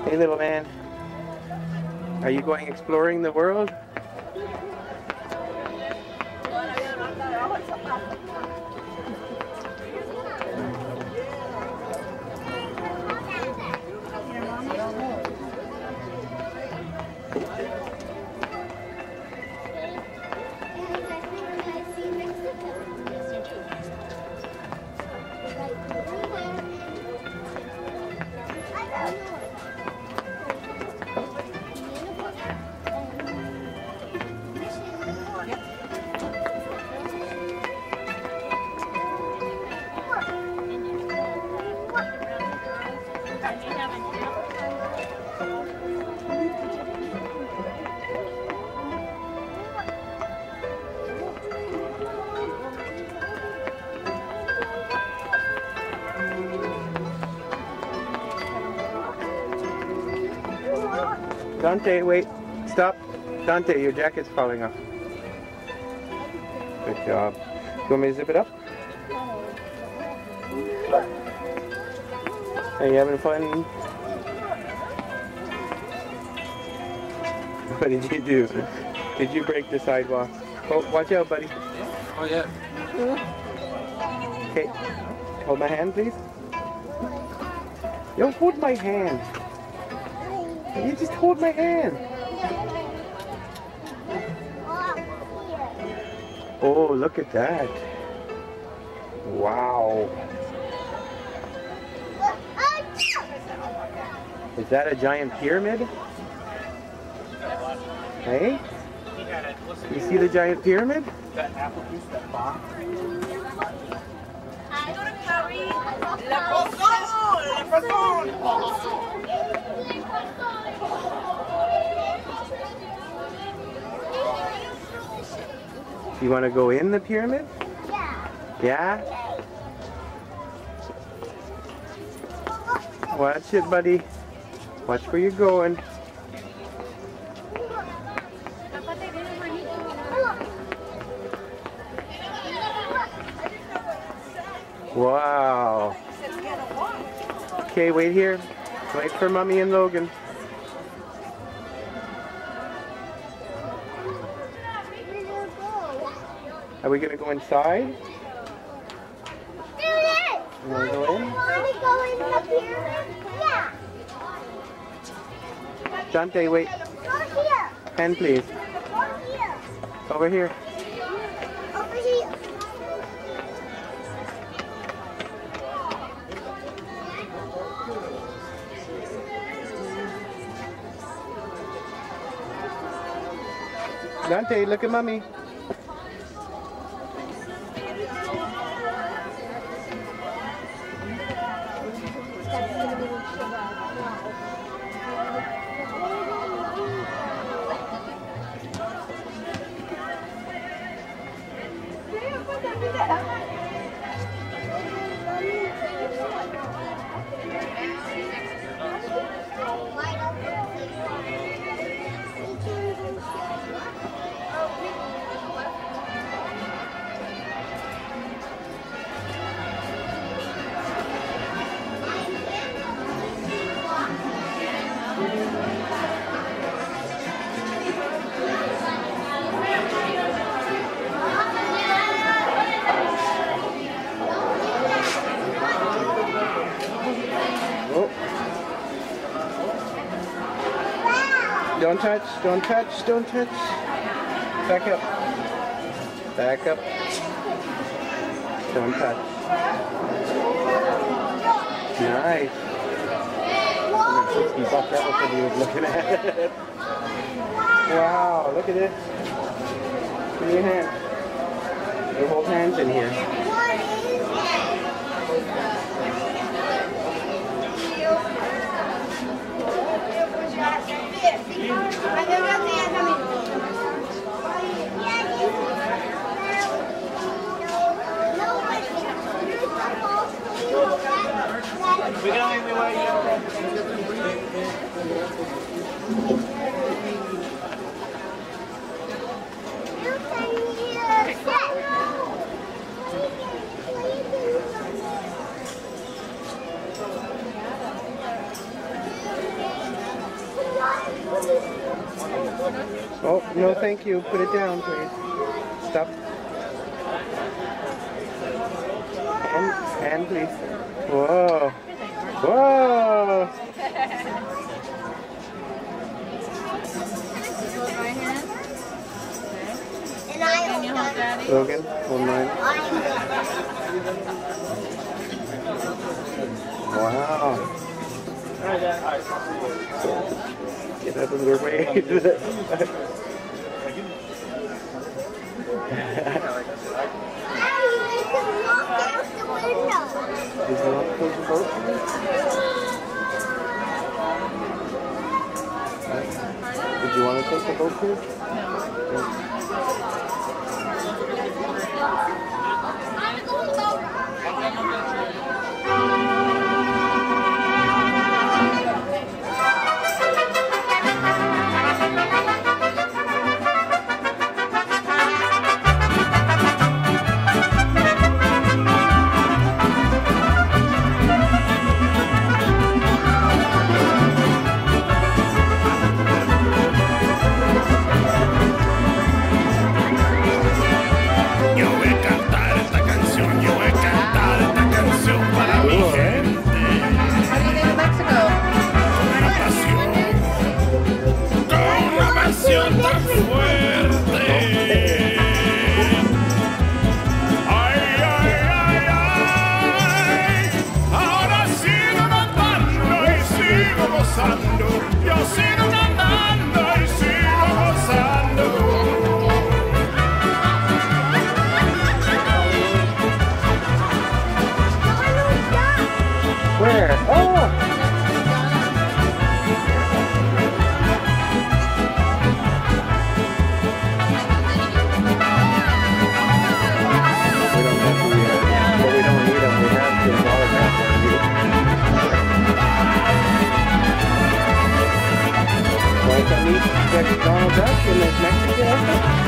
Hey, little man. Are you going exploring the world? Dante, wait. Stop. Dante, your jacket's falling off. Good job. You want me to zip it up? Are you having fun? What did you do? Did you break the sidewalk? Oh, watch out, buddy. Oh, yeah. Okay. Hold my hand, please. Don't hold my hand. You just hold my hand. Oh, look at that. Wow. Is that a giant pyramid? Hey? You see the giant pyramid? That apple juice, that bomb. You want to go in the pyramid? Yeah. Yeah? Watch it, buddy. Watch where you're going. Wow. Okay, wait here. Wait for Mommy and Logan. Are we gonna go inside? You wanna go in? Want to go in the pyramid? Yeah. Dante, wait. Go here. Hand, please. Go here. Over here. Over here. Dante, look at Mommy. Don't touch, don't touch, don't touch. Back up. Back up. Don't touch. Nice. $160, that was what he was looking at. Wow, look at this. Give me your hand. You hold hands in here. We can only wait. Oh, no thank you. Put it down, please. Stop. And please. Whoa. Whoa. And I hold Daddy. Logan, hold mine. Wow. Get out of their way. Is it not close the boat? Did you want to take the boat here? No. Where? Oh! We don't need them. We have the autograph on you. Why can't we get Donald Duck in this Mexican?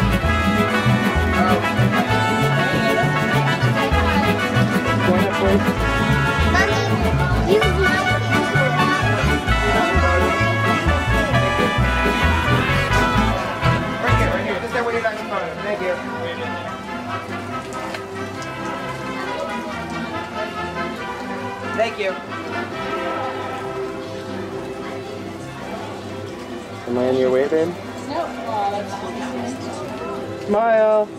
Go ahead, please. Mommy, use my Right here. Just that way you're not in front of it. Thank you. Thank you. Am I in your way, babe? No. Smile.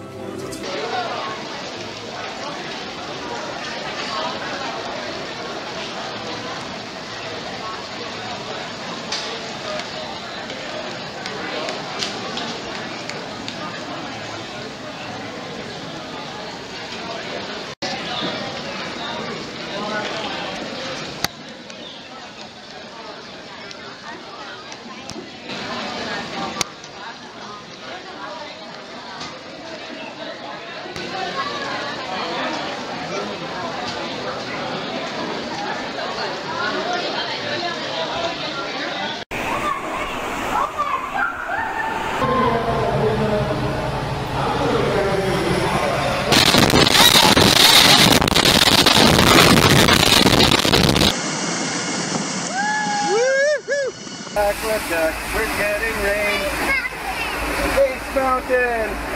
Aqueduct, we're getting rain. Space Mountain.